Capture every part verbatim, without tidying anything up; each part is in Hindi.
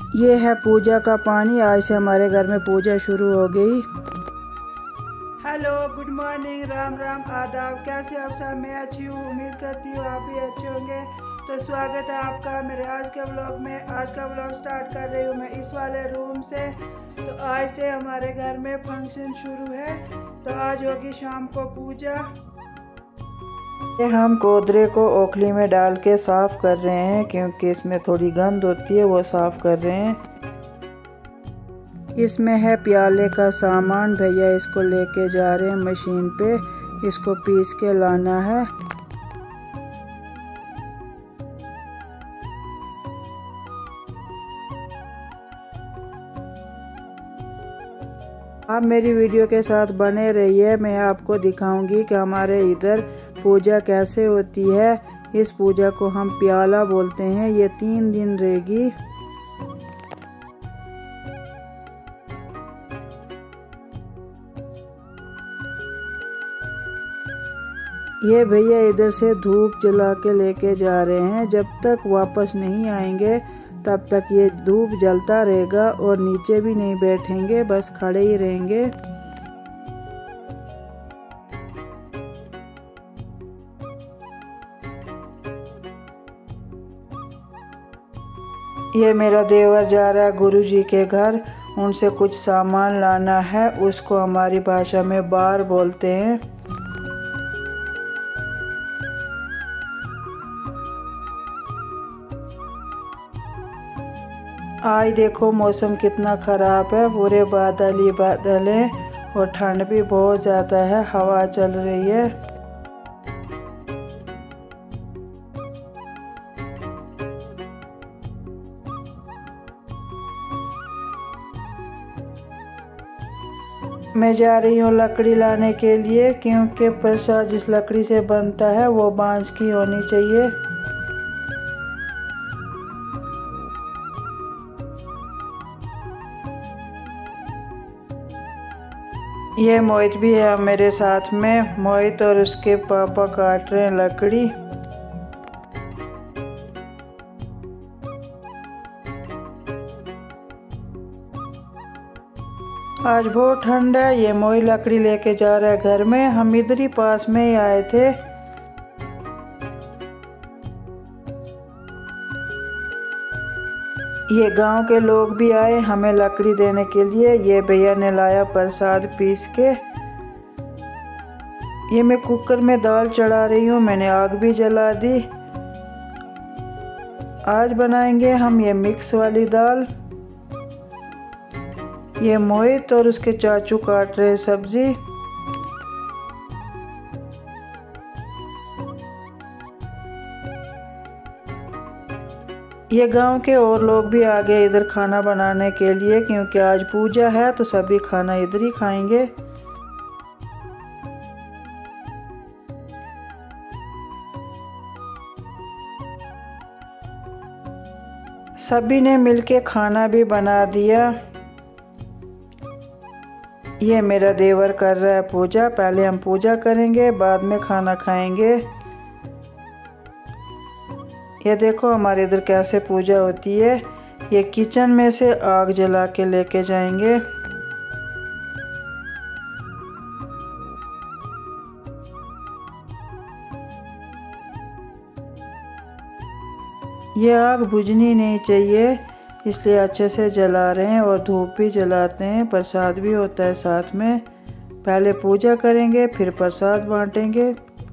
ये है पूजा का पानी। आज से हमारे घर में पूजा शुरू हो गई। Hello, good morning, Ram Ram, आदाब। कैसे आप सब? मैं अच्छी हूँ, उम्मीद करती हूँ आप भी अच्छे होंगे। तो स्वागत है आपका मेरे आज के व्लॉग में। आज का व्लॉग स्टार्ट कर रही हूँ मैं इस वाले रूम से। तो आज से हमारे घर में फंक्शन शुरू है। तो आज होगी शाम को पूजा। हम कोदरे को ओखली में डाल के साफ़ कर रहे हैं क्योंकि इसमें थोड़ी गंद होती है, वो साफ़ कर रहे हैं। इसमें है प्याले का सामान। भैया इसको लेके जा रहे हैं मशीन पे, इसको पीस के लाना है। आप मेरी वीडियो के साथ बने रहिए। मैं आपको दिखाऊंगी कि हमारे इधर पूजा कैसे होती है। इस पूजा को हम प्याला बोलते हैं। ये तीन दिन रहेगी। ये भैया इधर से धूप जला के लेके जा रहे हैं। जब तक वापस नहीं आएंगे तब तक ये धूप जलता रहेगा और नीचे भी नहीं बैठेंगे, बस खड़े ही रहेंगे। ये मेरा देवर जा रहा है गुरुजी के घर, उनसे कुछ सामान लाना है। उसको हमारी भाषा में बार बोलते हैं। आज देखो मौसम कितना ख़राब है, पूरे बादल ही बादल हैं और ठंड भी बहुत ज़्यादा है, हवा चल रही है। मैं जा रही हूँ लकड़ी लाने के लिए क्योंकि प्रसाद जिस लकड़ी से बनता है वो बांस की होनी चाहिए। ये मोहित भी है मेरे साथ में। मोहित और उसके पापा काट रहे हैं लकड़ी। आज बहुत ठंड है। ये मोहित लकड़ी लेके जा रहा है घर में। हम इधर ही पास में ही आए थे। ये गांव के लोग भी आए हमें लकड़ी देने के लिए। ये भैया ने लाया प्रसाद पीस के। ये मैं कुकर में दाल चढ़ा रही हूँ, मैंने आग भी जला दी। आज बनाएंगे हम ये मिक्स वाली दाल। ये मोहित और उसके चाचू काट रहे सब्जी। ये गांव के और लोग भी आ गए इधर खाना बनाने के लिए क्योंकि आज पूजा है तो सभी खाना इधर ही खाएंगे। सभी ने मिलके खाना भी बना दिया। ये मेरा देवर कर रहा है पूजा। पहले हम पूजा करेंगे, बाद में खाना खाएंगे। ये देखो हमारे इधर कैसे पूजा होती है। ये किचन में से आग जला के लेके जाएंगे। ये आग बुझनी नहीं चाहिए, इसलिए अच्छे से जला रहे हैं और धूप भी जलाते हैं। प्रसाद भी होता है साथ में। पहले पूजा करेंगे फिर प्रसाद बांटेंगे।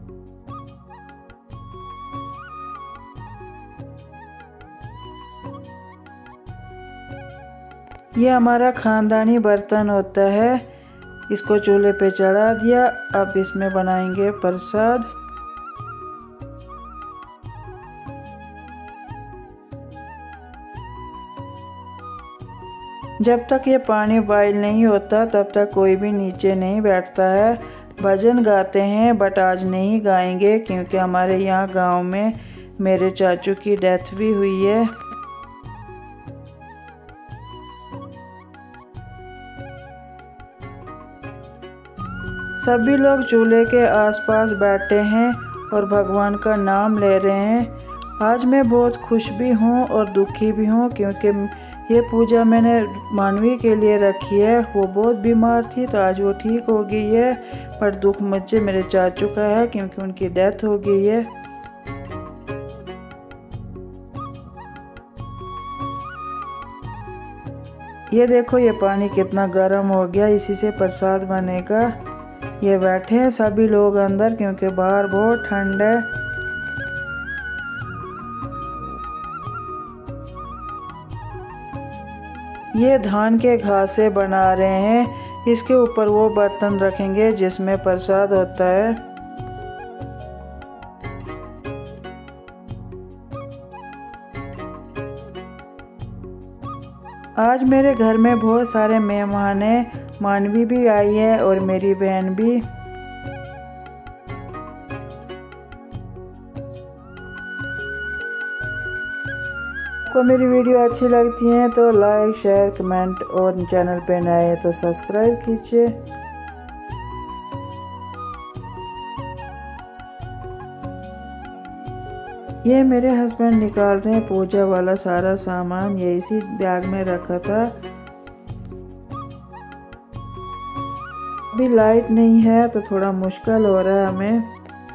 ये हमारा खानदानी बर्तन होता है। इसको चूल्हे पे चढ़ा दिया। अब इसमें बनाएंगे प्रसाद। जब तक ये पानी बॉयल नहीं होता तब तक कोई भी नीचे नहीं बैठता है। भजन गाते हैं बट आज नहीं गाएंगे क्योंकि हमारे यहाँ गांव में मेरे चाचू की डेथ भी हुई है। सभी लोग चूल्हे के आसपास बैठे हैं और भगवान का नाम ले रहे हैं। आज मैं बहुत खुश भी हूँ और दुखी भी हूँ क्योंकि ये पूजा मैंने मानवी के लिए रखी है। वो बहुत बीमार थी तो आज वो ठीक हो गई है, पर दुख मुझे मेरे चाचू का है क्योंकि उनकी डेथ हो गई है। ये देखो ये पानी कितना गर्म हो गया, इसी से प्रसाद बनेगा। ये बैठे हैं सभी लोग अंदर क्योंकि बाहर बहुत ठंड है। ये धान के घास से बना रहे हैं, इसके ऊपर वो बर्तन रखेंगे जिसमें प्रसाद होता है। आज मेरे घर में बहुत सारे मेहमान हैं, मानवी भी आई है और मेरी बहन भी। आपको मेरी वीडियो अच्छी लगती है तो लाइक शेयर कमेंट और चैनल पे नए हैं तो सब्सक्राइब कीजिए। ये मेरे हस्बैंड निकाल रहे हैं पूजा वाला सारा सामान, ये इसी बैग में रखा था। अभी लाइट नहीं है तो थोड़ा मुश्किल हो रहा है हमें।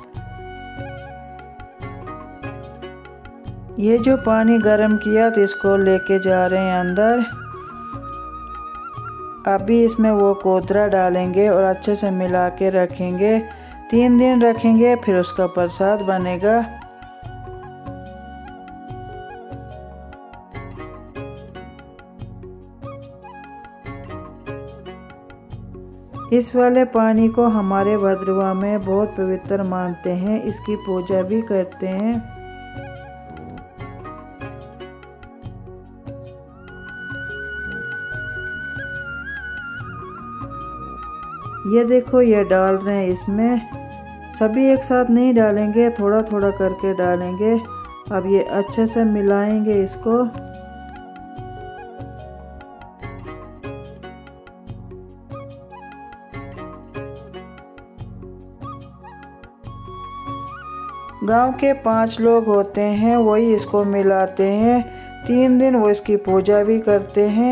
ये जो पानी गर्म किया तो इसको लेके जा रहे हैं अंदर। अभी इसमें वो कोतरा डालेंगे और अच्छे से मिला के रखेंगे। तीन दिन रखेंगे फिर उसका प्रसाद बनेगा। इस वाले पानी को हमारे भद्रवा में बहुत पवित्र मानते हैं, इसकी पूजा भी करते हैं। ये देखो ये डाल रहे हैं, इसमें सभी एक साथ नहीं डालेंगे, थोड़ा थोड़ा करके डालेंगे। अब ये अच्छे से मिलाएंगे इसको। गांव के पांच लोग होते हैं, वही इसको मिलाते हैं। तीन दिन वो इसकी पूजा भी करते हैं।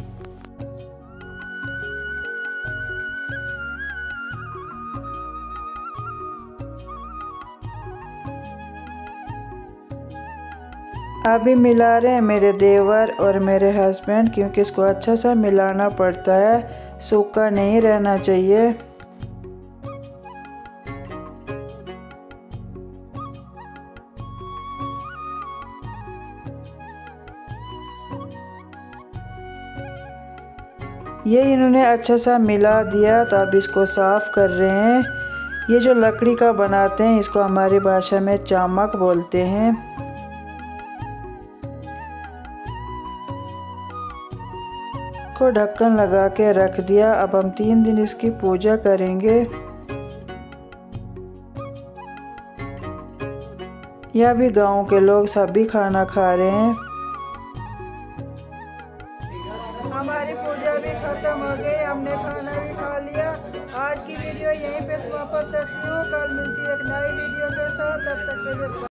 अभी मिला रहे हैं मेरे देवर और मेरे हस्बैंड, क्योंकि इसको अच्छा सा मिलाना पड़ता है, सूखा नहीं रहना चाहिए। ये इन्होंने अच्छा सा मिला दिया तो अब इसको साफ कर रहे हैं। ये जो लकड़ी का बनाते हैं इसको हमारी भाषा में चामक बोलते हैं। को ढक्कन लगा के रख दिया। अब हम तीन दिन इसकी पूजा करेंगे। यह भी गांव के लोग सभी खाना खा रहे हैं। हमारी पूजा भी खत्म हो गई, हमने खाना भी खा लिया। आज की वीडियो यहीं पे समाप्त करती हूँ। कल मिलती है एक नई वीडियो के साथ, तब तक के लिए